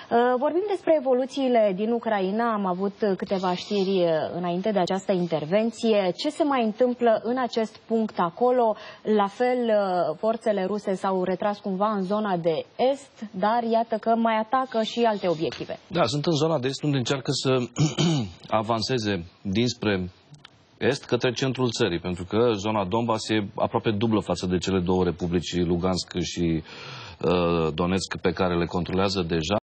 Vorbim despre evoluțiile din Ucraina. Am avut câteva știri înainte de această intervenție. Ce se mai întâmplă în acest punct acolo? La fel, forțele ruse s-au retras cumva în zona de est, dar iată că mai atacă și alte obiective. Da, sunt în zona de est unde încearcă să avanseze dinspre est către centrul țării, pentru că zona Donbass e aproape dublă față de cele două republici, Lugansk și Donetsk, pe care le controlează deja.